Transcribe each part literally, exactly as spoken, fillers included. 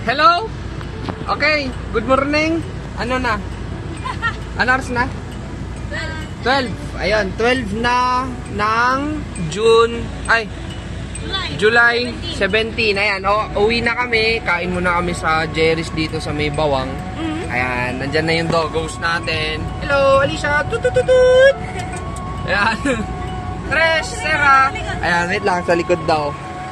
Hello? Okay, good morning. Ano na? Ano oras na? twelve. Ayun, twelve na ng June, ay, July seventeen. Ayan, o, uwi na kami. Kain muna kami sa Jerry's dito sa may Bawang. Ayan, nandyan na yung doggos natin. Hello, Alicia. Tutututut. Ayan. Tres, Sarah. Ayan, wait lang, sa likod daw.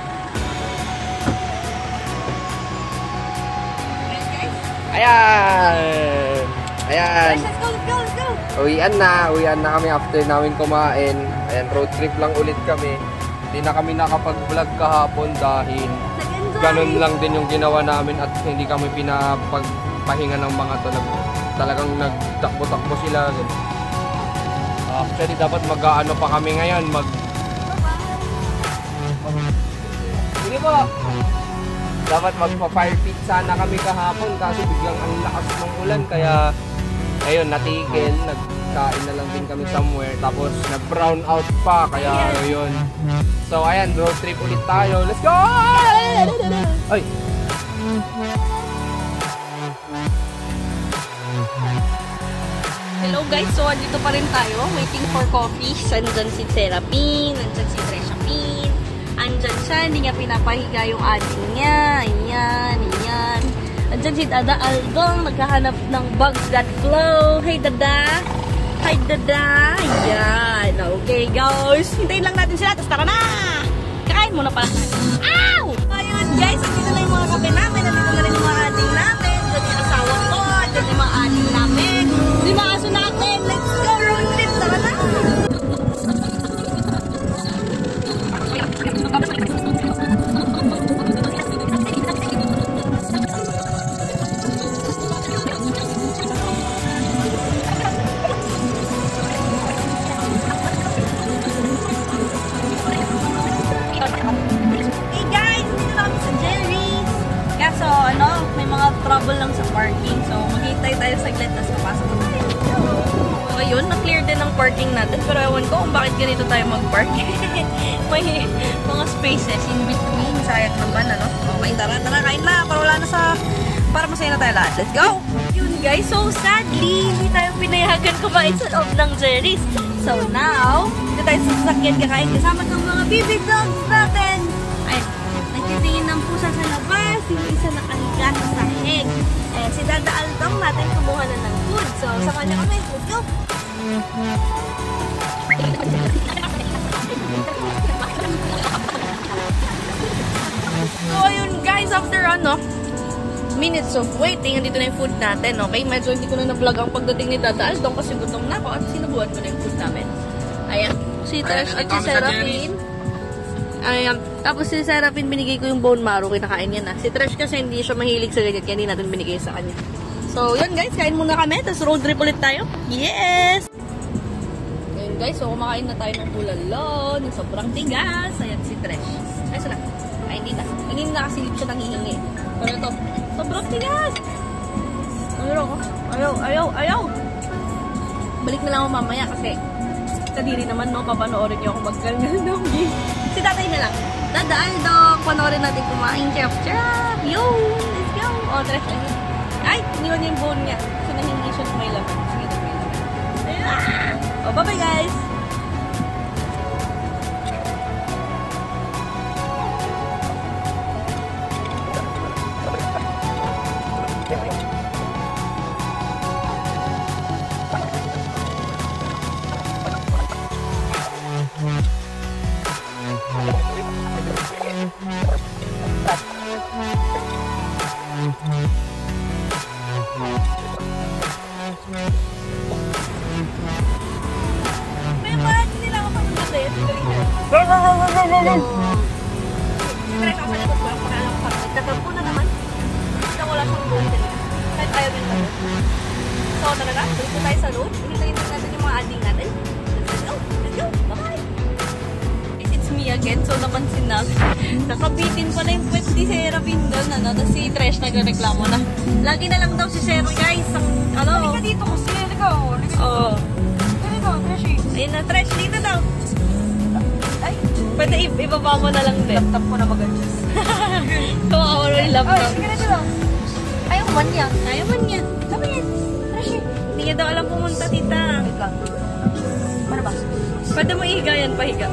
Ayan. Ayan. Let's go, let's go, let's go. Uwian na. Uwian na kami after namin kumain. Ayan, road trip lang ulit kami. Hindi na kami nakapag-vlog kahapon dahil ganun lang din yung ginawa namin at hindi kami pinapagpahinga ng mga to. Nag, talagang nagtakbo-takbo sila. Actually, dapat mag-ano pa kami ngayon. Mag... Sige po. Dapat magpa-fire pit sana kami kahapon kasi biglang ang lakas ng ulan. Kaya, ayun, natigil. Nagkain na lang din kami somewhere. Tapos, nag-brown out pa. Kaya, ayun. So, ayan, road trip ulit tayo. Let's go! Ay! Hello guys, so andito pa rin tayo. Waiting for coffee. Andyan si Serapin, andyan si Treshapin. Andyan siya, hindi niya pinapahiga yung ating niya. Ayan, ayan. Andyan si Dada Aldong, naghahanap ng bugs that flow. Hey Dada! Hi Dada! Ayan, okay guys. Hintayin lang natin sila, tapos tara na! Kakain muna pala tayo. Ow! Ayun guys, andito na yung mga kape namin. Andito na rin yung mga ating namin. Andyan yung asawa ko. Andyan yung mga ating namin. Yung mga aso natin. Let's go road trip! Tara na! Trouble lang sa parking. So, maghintay tayo saglit tapos papasok na tayo. So, ayun, na-clear din ang parking natin. Pero ewan ko kung bakit ganito tayo mag-park. May mga spaces in between. Sayang naman, ano? Okay, tara, tara, kain na. Para wala na sa... Para masaya na tayo lahat. Let's go! Yun, guys. So, sadly, hindi tayo pinayagan kumain sa loob ng Jerry's. So, now, dito tayo sa sasakyan kakain kasama ng mga baby dogs natin. Ay, nagtitingin ng pusa sa labas. Yung isa nakahiga sa sahig. Eh, si Dada Aldong natin kumuha na ng food. So, sa kanya kami. Let's go! So, ayun guys, after ano, minutes of waiting, andito na yung food natin, okay? Medyo hindi ko na na-vlog ang pagdating ni Dada Aldong kasi gutom na ako at sinubuhan ko na yung food namin. Ayan. Si Tash at si Serapin. Ayan. Tapos si Serapin, binigay ko yung bone marrow, kinakain niya na. Si Trash kasi hindi siya mahilig sa ganyan, kaya hindi natin binigay sa kanya. So, yun guys, kain muna kami, tapos road trip ulit tayo. Yes! Ayun guys, so kumakain na tayo ng bulalo, ng sobrang tigas. Ayan si Trash. Ay, sana. Ay, hindi na. Hindi na nakasilip siya nanghihingi. Pero ito, sobrang tigas! Ayaw, ayaw, ayaw, ayaw! Balik na lang ako mamaya kasi kadiri naman, no? Papanoorin niyo ako magkalngal ng game. Si tatay na lang. Dada Aldong, panoorin natin kumain. Chef, chef! Yo! Let's go! O, oh, Trash. Ay, iniwan niya yung bone niya. So, nahingi siya sa may laman. Sige, na may laman. O, oh, bye-bye guys! May mga nila ako pang maganda yun. Correct ako pala ko lang para lang parang nagtatampo na naman. Basta wala siyang doon din. Kahit ayaw din naman. So talaga, dito tayo sa road. Hintayin natin yung mga ading natin. Let's go! Let's go! Bye-bye! It's me again. So napansin na. Nakabitin pa na yung pwede si Serapin doon. Ano? Tapos si Trash nagreklamo na. Lagi na lang daw si Sero guys. Ang ano? Halika dito kasi. Halika. Oo. Halika, Trashy. Ayun na, Trash. Dito daw. Ay, pwede ibaba mo na lang din. Laptop ko na mag-adjust. Kawawa mo yung laptop. Ay, sige na dito. Ayaw man niya. Ayaw man niya. Sabi niya. Rashi. Hindi niya daw alam pumunta, tita. Ikaw. Para ba? Pwede mo ihiga yan, pahiga.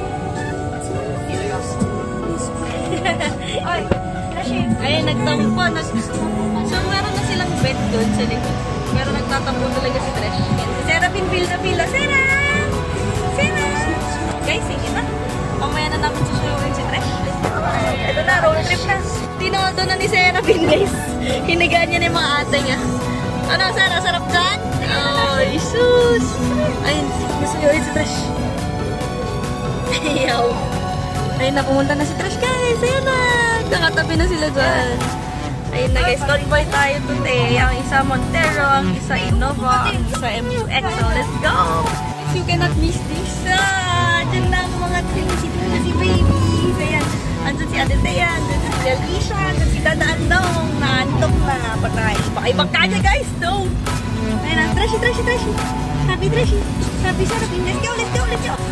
Ay, Rashi. Ay, nagtampo. Nag so, meron na silang bed doon sa likod. Pero nagtatampo talaga si Trish. Si Sarah pinpil na pila. Sarah! Sarah! Guys, sige na. Pamaya na namin susuyuin si Trish. Ito na, road trip na. Tinodo na ni Sarah Pin, guys. Hinigaan niya na yung mga ate niya. Ano, Sarah? Sarap dyan? Ay, sus! Ayun, susuyuin si Trish. Ayaw. Ayun na, pumunta na si Trish, guys. Ayun na. Nakatabi na sila dyan. Ayun na, guys. Convoy tayo today. Ang isa Montero, ang isa Innova, ang isa M U X. So, let's go! You cannot miss this. Ah, dyan lang mga things. Ito na si baby. Ayan. Andun si Ate Thea. Andun si Alicia. Andun si Dada Andong. Naantok na. Patay. Pakaibag ka niya, guys. No! Ayun na. Trashy, trashy, trashy. Happy, trashy. Happy, Sarah. Let's go, let's go, let's go.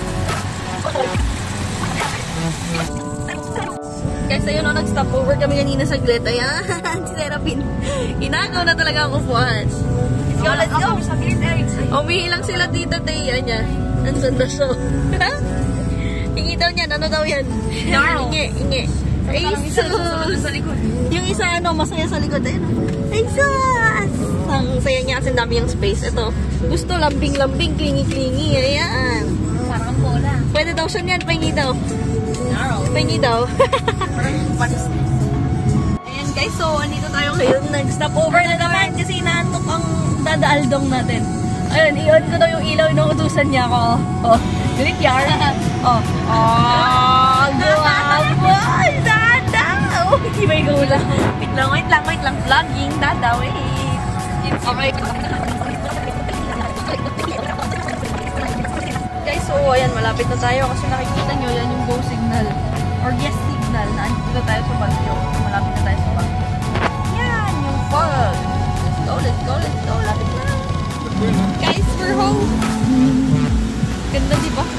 Guys, ayun o, nag-stop over kami kanina sa saglit. Ayan, si Serapin. Inagaw na talaga ang upuan. Let's go, let's go. Umihi lang sila dito, Thea niya. Andun na siya. Hingi daw niyan, ano daw yan? Hingi, hingi. Ay, sus! Yung isa, ano, masaya sa likod. Ayun, ay, sus! Ang saya niya kasi dami yung space. Ito, gusto lambing-lambing, klingi-klingi. Ayan. Parang bola. Pwede daw siya niyan, pahingi daw. Pahingi daw. Ayan guys, so andito tayo ngayon. Nag-stop over na naman kasi inaantok ang dadaaldong natin. Ayun, i-on ko daw yung ilaw, inuutusan niya ako. Oh, ganit yar. Oh, oh, guwapo. Dada. Oh, hindi may gula. Wait lang, wait lang, wait lang. Vlogging, dada, wait. Okay. Guys, so ayan, malapit na tayo kasi nakikita nyo, yan yung go signal or yes signal na andito tayo sa Baguio. Malapit na tayo sa Baguio. Yan, yung fog. Let's go, let's go, let's go. Lapit na. Guys, we're home. Ganda, di ba?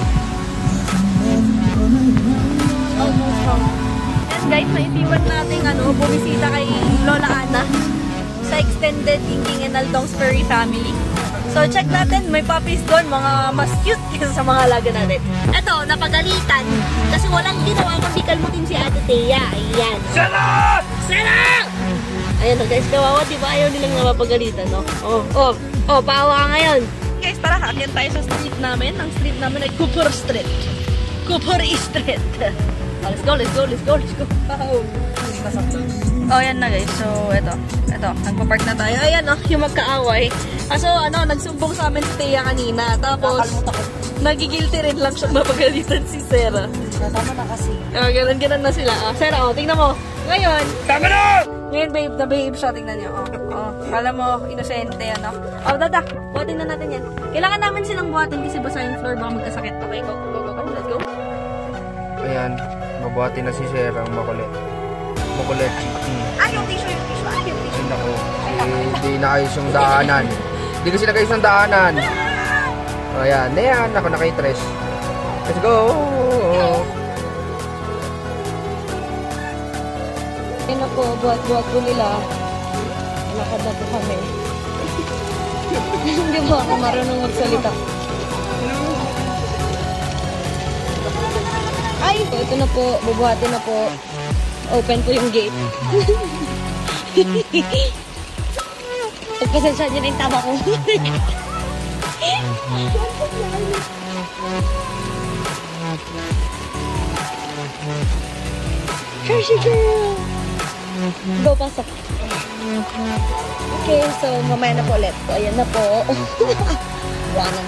Almost home. And guys, naisipan natin ano, bumisita kay Lola Ana sa extended Ingking and Aldong's furry family. So, check natin. May puppies doon. Mga mas cute kaysa sa mga alaga natin. Eto, napagalitan. Kasi walang ginawa kundi kalmutin si Ate Thea. Ayan. Sarah! Sarah! Ayan o guys, kawawa. Diba ayaw nilang napapagalitan, no? Oh, oh, oh, paawa ka ngayon. Guys, tara, kakyan tayo sa street namin. Ang street namin ay Cooper Street. Cooper Street. Oh, let's go, let's go, let's go, let's go. Oh, yan na guys. So, eto. Eto, nagpa-park na tayo. Ayan o, yung magkaaway. Kaso, ano, nagsumbong sa amin si Thea kanina. Tapos, nagigilty rin lang siya mapagalitan si Sarah. Tama na kasi. Oh, ganun-ganun na sila. Oh, Sarah, oh, tingnan mo. Ngayon, tama na! Ngayon, babe, na-babe siya. Tingnan niyo. Oh, oh. Kala mo, inosente yan, no? Oh, dada, buhatin na natin yan. Kailangan namin silang buhatin kasi basa yung floor, baka magkasakit. Okay, go, go, go, go. Let's go. Ayan, mabuhatin na si Sarah ang makulit. Makulit. Hmm. Ah, yung tissue, yung tissue. Ah, yung tissue. Hindi ako. Hindi na ayos yung daanan. Hindi kasi nag-ayos yung daanan. O yan, ayan, ako na kay Trish. Let's go! Ayun na po, buhat-buhat po nila. Lakad na po kami. Hindi mo ako marunong magsalita. Ay! Ito na po, bubuhatin na po. Open po yung gate. Pagpasensya niyo na yung tama ko. Hershey girl! Go, pasok. Okay, so mamaya na po ulit. So, ayan na po. Buwanan.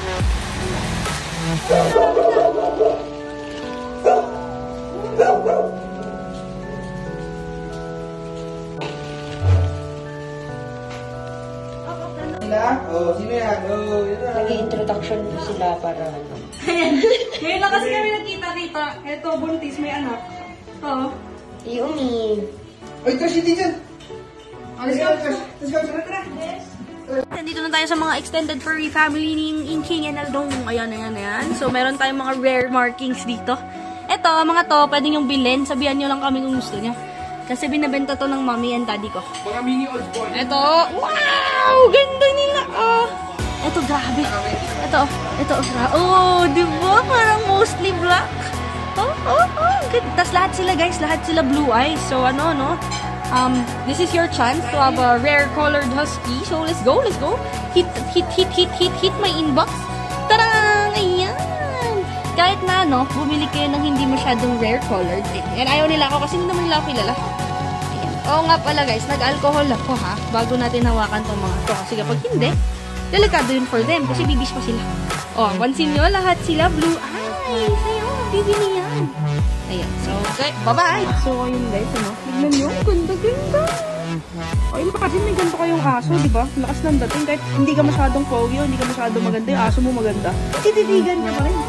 Oh, sino yan? Oh, yun na. Nag-introduction sila para ano. Ayan. Ngayon lang kasi kami nagkita-kita. Ito, buntis, may anak. Oo. Yumi. Oy, Trish, hindi dyan. Let's go. Let's go, tara, tara. Nandito na tayo sa mga extended furry family ni Ingking and Aldong. Ayan, ayan, ayan. So, meron tayong mga rare markings dito. Ito, mga to, pwede nyong bilhin. Sabihan nyo lang kami kung gusto nyo. Kasi binabenta to ng mommy and daddy ko. Mga mini old boy. Ito, wow! Ganda nila, oh! Ito, grabe. Ito, ito, oh, di ba? Parang mostly black. Oh, oh, oh. Tapos lahat sila, guys, lahat sila blue eyes. So, ano, no? Um, this is your chance to have a rare colored husky. So, let's go, let's go. Hit, hit, hit, hit, hit, hit my inbox. Tarang! Ayan! Kahit na, no, bumili kayo ng hindi masyadong rare colored. And ayaw nila ako kasi hindi naman nila ako kilala. Ayan. Oo nga pala, guys, nag-alcohol ako, ha? Bago natin hawakan tong mga to. Kasi kapag hindi, delikado yun for them. Kasi bibis pa sila. Oh, pansin nyo, lahat sila blue eyes. Ayun, bibili yan. Ayan. So, okay. Bye-bye! So, ayun guys, ano? Tignan nyo. Ganda-ganda! Ayun pa kasi may ganito kayong aso, di ba? Lakas ng dating. Kahit hindi ka masyadong pogi o hindi ka masyadong maganda, yung aso mo maganda. Tititigan ka pa rin.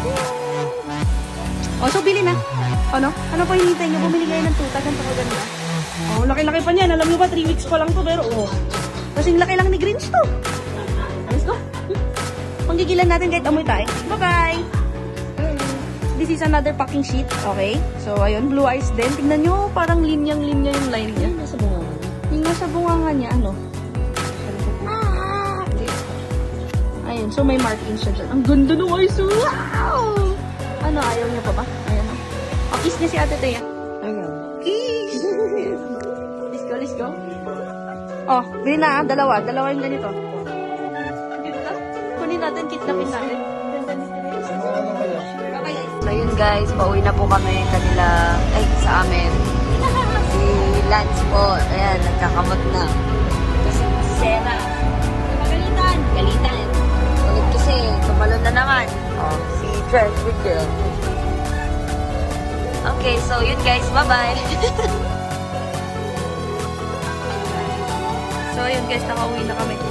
Oh, so, bili na. Ano? Ano pa hinintay nyo? Bumili kayo ng tuta. Ganito ka ganda. Oh, laki-laki pa niyan. Alam nyo ba, three weeks pa lang to. Pero, oh. Kasing laki lang ni Grinch to. Let's go. Panggigilan natin kahit amoy tayo. Bye-bye! This is another packing sheet. Okay? So, ayun. Blue eyes din. Tingnan nyo. Parang linyang-linya yung line niya. Yung nasa bunga. Yung nasa bunganga niya, ano? Ah! Ayun. So, may markings siya dyan. Ang ganda ng eyes. Wow! Ano? Ayaw niya pa ba? Ayan. Oh, kiss niya si Ate Thea. Ayaw. Kiss! Let's go, let's go. Oh, bilhin na ah. Dalawa. Dalawa yung ganito. Ganda. Kunin natin. Kidnapin natin. So yun guys, pauwi na po kami kanila, ay sa amin. Si Lance po, ayan, nagkakamot na. Kasi si Sarah, magalitan, galitan. Ulit kasi, tumalon na naman. Oh, si Traffic Girl. Okay, so yun guys, bye-bye. So yun guys, nakauwi na kami.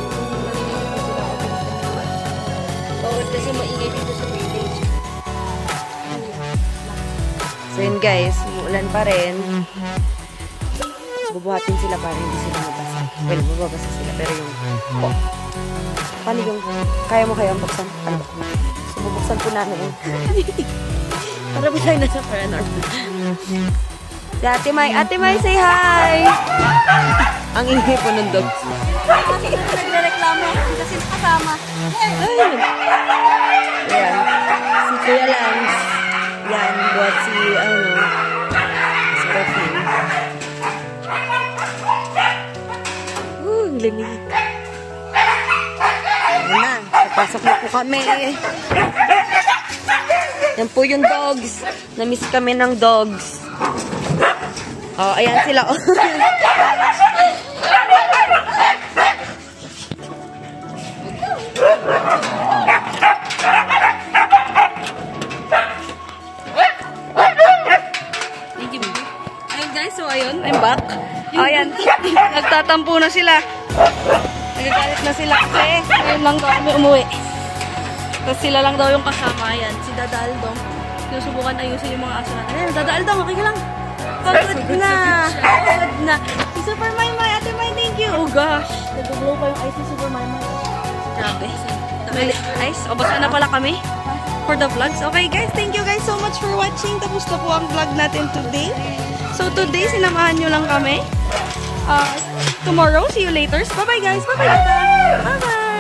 Bawal kasi maingay dito sa village. So yun guys, umuulan pa rin. Bubuhatin sila para hindi sila mabasa. Well, mababasa sila. Pero yung, oh, paano yung, kaya mo kaya ang buksan? Ano ba? So bubuksan po namin. Para ba tayo nasa paranormal? Si Ate Mai. Ate Mai, say hi! Ang ingay po ng dogs. Kasi nagre-reklamo kasi kasama. Ayun. Ayan. Si Kuya Lance. Yan, buhat si, ano, si Rafin. Uh, limig. Ayan na, napasok na po kami. Yan po yung dogs. Namiss kami ng dogs. Oh, ayan sila. So, ayun, I'm back. Oh, ayan. Nagtatampo na sila. Nagagalit na sila kasi ayun lang daw kami umuwi. Tapos sila lang daw yung kasama. Ayan, si Dada Aldong. Sinusubukan ayusin yung mga aso natin. Ayan, Dada Aldong, okay ka lang. Pagod na. Pagod na. Si Super Maymay, Ate May, thank you. Oh gosh. Nag-blow pa yung ice ni Super Maymay. Grabe. May ice. O, basta na pala kami for the vlogs. Okay guys, thank you guys so much for watching. Tapos na po ang vlog natin today. So today, sinamahan nyo lang kami. Uh, tomorrow, see you later. Bye-bye guys. Bye-bye. Bye-bye.